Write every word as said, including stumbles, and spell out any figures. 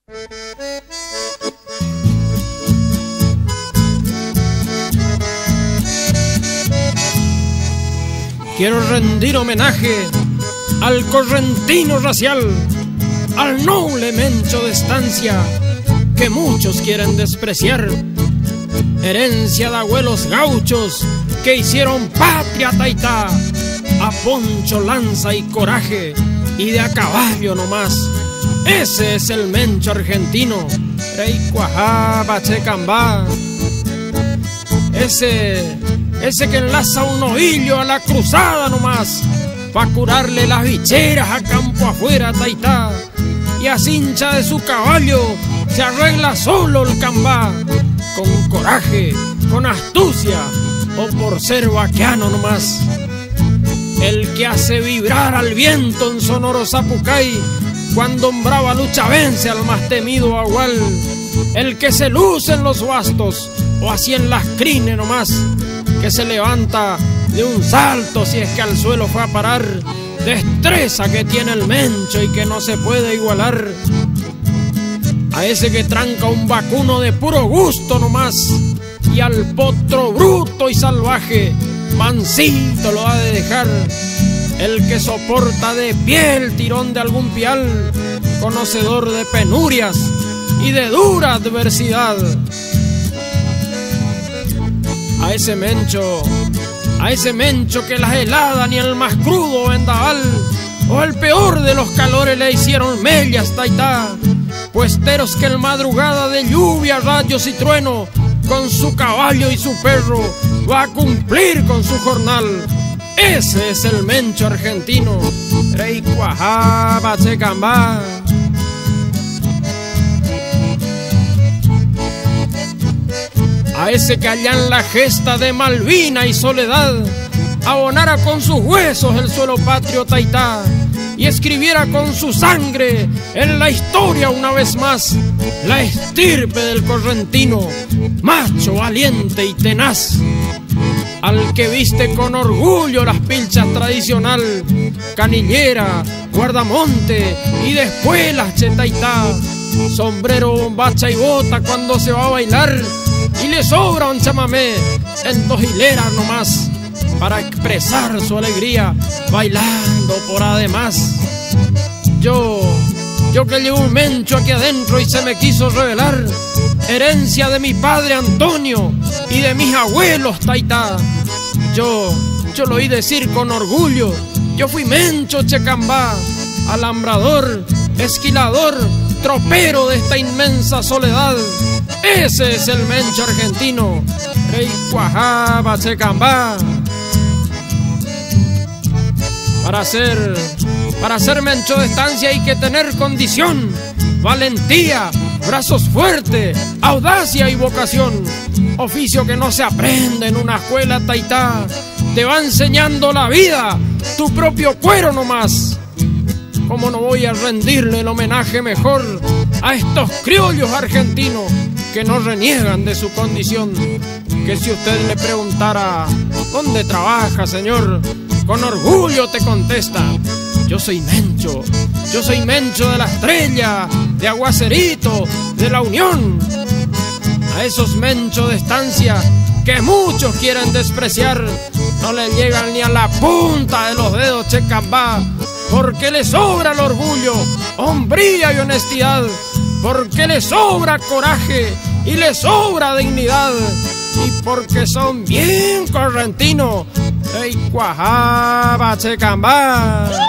Quiero rendir homenaje al correntino racial, al noble Mencho de Estancia, que muchos quieren despreciar. Herencia de abuelos gauchos que hicieron patria Taitá, a poncho, lanza y coraje, y de a caballo nomás. Ese es el Mencho argentino, Rey Cuajá, Bachecambá. Ese, ese que enlaza un novillo a la cruzada nomás, pa' curarle las bicheras a campo afuera Taitá. Y a cincha de su caballo se arregla solo el cambá, con coraje, con astucia, o por ser vaquiano nomás. El que hace vibrar al viento en sonoro zapucay, cuando en brava lucha vence al más temido agual. El que se luce en los bastos, o así en las crines nomás, que se levanta de un salto si es que al suelo fue a parar. Destreza que tiene el Mencho y que no se puede igualar. A ese que tranca un vacuno de puro gusto nomás, y al potro bruto y salvaje mansito lo ha de dejar. El que soporta de pie el tirón de algún pial, conocedor de penurias y de dura adversidad. A ese Mencho, a ese Mencho que las heladas ni el más crudo vendaval, o el peor de los calores le hicieron mellas Taitá. Puesteros que en madrugada de lluvia, rayos y trueno, con su caballo y su perro va a cumplir con su jornal. Ese es el Mencho argentino, Rey Cuajá, Bachecambá. A ese que allá en la gesta de Malvina y Soledad abonara con sus huesos el suelo patrio Taitá, y escribiera con su sangre en la historia una vez más la estirpe del correntino, macho, valiente y tenaz. Al que viste con orgullo las pilchas tradicional, canillera, guardamonte y después las chetaitá, sombrero, bombacha y bota cuando se va a bailar, y le sobra un chamamé en dos hileras nomás, para expresar su alegría bailando por además. Yo, yo que llevo un Mencho aquí adentro y se me quiso revelar, herencia de mi padre Antonio y de mis abuelos Taitá. Yo, yo lo oí decir con orgullo, yo fui Mencho Checambá, alambrador, esquilador, tropero de esta inmensa soledad. Ese es el Mencho argentino, Rey Cuajá, Bachecambá. Para ser, para ser Mencho de Estancia hay que tener condición, valentía, brazos fuertes, audacia y vocación. Oficio que no se aprende en una escuela Taitá, te va enseñando la vida, tu propio cuero nomás. ¿Cómo no voy a rendirle el homenaje mejor a estos criollos argentinos que no reniegan de su condición? Que si usted le preguntara, ¿dónde trabaja, señor?, con orgullo te contesta, yo soy Mencho, yo soy Mencho de la Estrella, de Aguacerito, de la Unión. A esos Menchos de Estancia que muchos quieren despreciar, no le llegan ni a la punta de los dedos Checambá, porque le sobra el orgullo, hombría y honestidad, porque le sobra coraje y le sobra dignidad, y porque son bien correntinos, Rey Cuajá, Bachecambá.